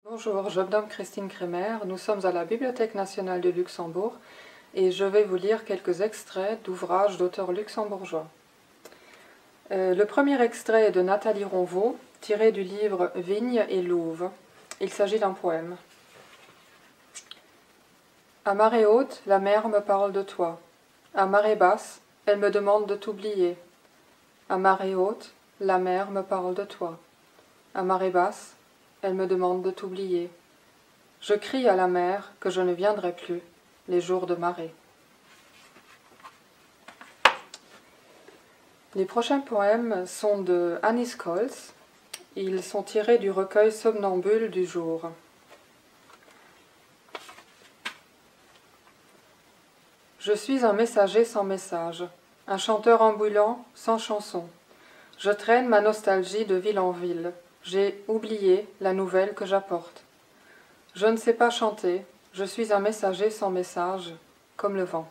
Bonjour, je me nomme Christine Kremer, nous sommes à la Bibliothèque nationale de Luxembourg et je vais vous lire quelques extraits d'ouvrages d'auteurs luxembourgeois. Le premier extrait est de Nathalie Ronvaux, tiré du livre Vigne et louve. Il s'agit d'un poème. À marée haute, la mer me parle de toi. À marée basse, elle me demande de t'oublier. À marée haute, la mer me parle de toi. À marée basse, elle me demande de t'oublier. Je crie à la mer que je ne viendrai plus les jours de marée. Les prochains poèmes sont de Annie Scholz. Ils sont tirés du recueil Somnambule du jour. Je suis un messager sans message, un chanteur ambulant sans chanson. Je traîne ma nostalgie de ville en ville. J'ai oublié la nouvelle que j'apporte. Je ne sais pas chanter, je suis un messager sans message, comme le vent.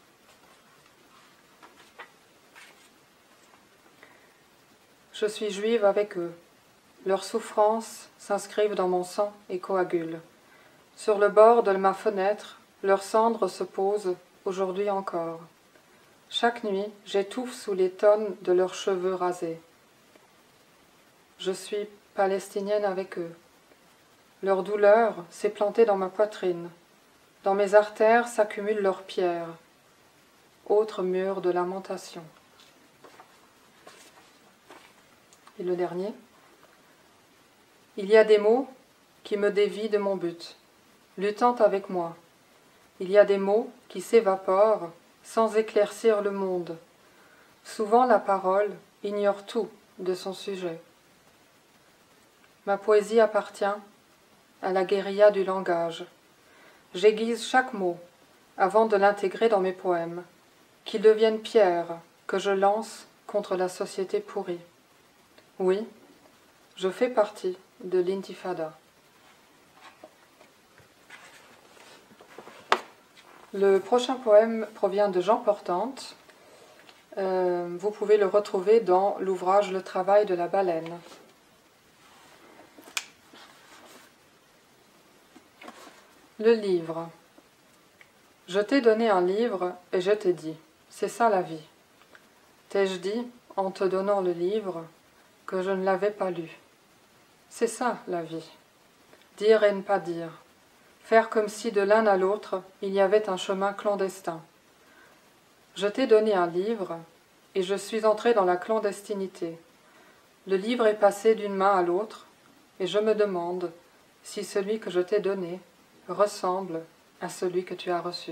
Je suis juive avec eux. Leurs souffrances s'inscrivent dans mon sang et coagulent. Sur le bord de ma fenêtre, leurs cendres se posent, aujourd'hui encore. Chaque nuit, j'étouffe sous les tonnes de leurs cheveux rasés. Je suis palestinienne avec eux. Leur douleur s'est plantée dans ma poitrine. Dans mes artères s'accumulent leurs pierres. Autre mur de lamentation. Et le dernier. Il y a des mots qui me dévient de mon but, luttant avec moi. Il y a des mots qui s'évaporent sans éclaircir le monde. Souvent la parole ignore tout de son sujet. Ma poésie appartient à la guérilla du langage. J'aiguise chaque mot avant de l'intégrer dans mes poèmes, qu'ils deviennent pierres que je lance contre la société pourrie. Oui, je fais partie de l'intifada. Le prochain poème provient de Jean Portante. Vous pouvez le retrouver dans l'ouvrage Le travail de la baleine. Le livre. Je t'ai donné un livre et je t'ai dit, c'est ça la vie. T'ai-je dit, en te donnant le livre, que je ne l'avais pas lu. C'est ça la vie. Dire et ne pas dire. Faire comme si de l'un à l'autre il y avait un chemin clandestin. Je t'ai donné un livre et je suis entré dans la clandestinité. Le livre est passé d'une main à l'autre et je me demande si celui que je t'ai donné ressemble à celui que tu as reçu.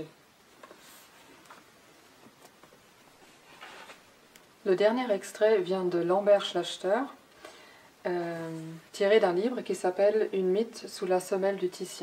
Le dernier extrait vient de Lambert Schlachter, tiré d'un livre qui s'appelle « Une mythe sous la semelle du Titien ».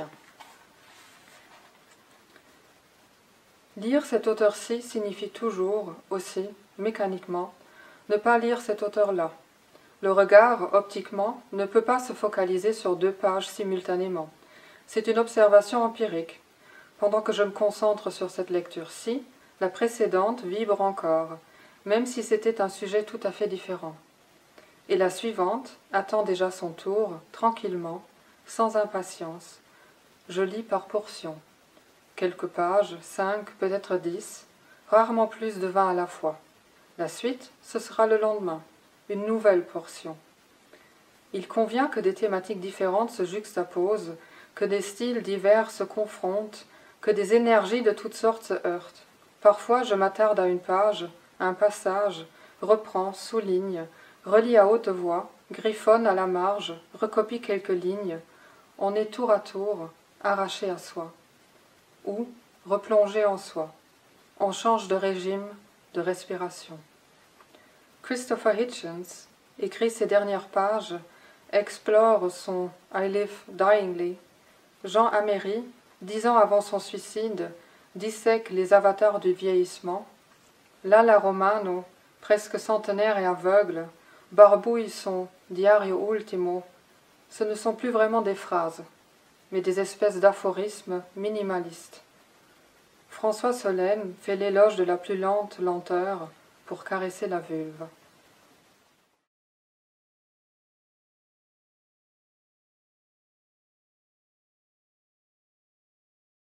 Lire cet auteur-ci signifie toujours, aussi, mécaniquement, ne pas lire cet auteur-là. Le regard, optiquement, ne peut pas se focaliser sur deux pages simultanément. C'est une observation empirique. Pendant que je me concentre sur cette lecture-ci, la précédente vibre encore, même si c'était un sujet tout à fait différent. Et la suivante attend déjà son tour, tranquillement, sans impatience. Je lis par portions. Quelques pages, 5, peut-être 10, rarement plus de 20 à la fois. La suite, ce sera le lendemain, une nouvelle portion. Il convient que des thématiques différentes se juxtaposent, que des styles divers se confrontent, que des énergies de toutes sortes se heurtent. Parfois je m'attarde à une page, à un passage, reprends, souligne, relis à haute voix, griffonne à la marge, recopie quelques lignes. On est tour à tour, arraché à soi. Ou replongé en soi. On change de régime, de respiration. Christopher Hitchens écrit ses dernières pages, explore son « I live dyingly ». Jean Améry, 10 ans avant son suicide, dissèque les avatars du vieillissement. Lalla Romano, presque centenaire et aveugle, barbouille son « Diario ultimo ». Ce ne sont plus vraiment des phrases, mais des espèces d'aphorismes minimalistes. François Solesmes fait l'éloge de la plus lente lenteur pour caresser la vulve.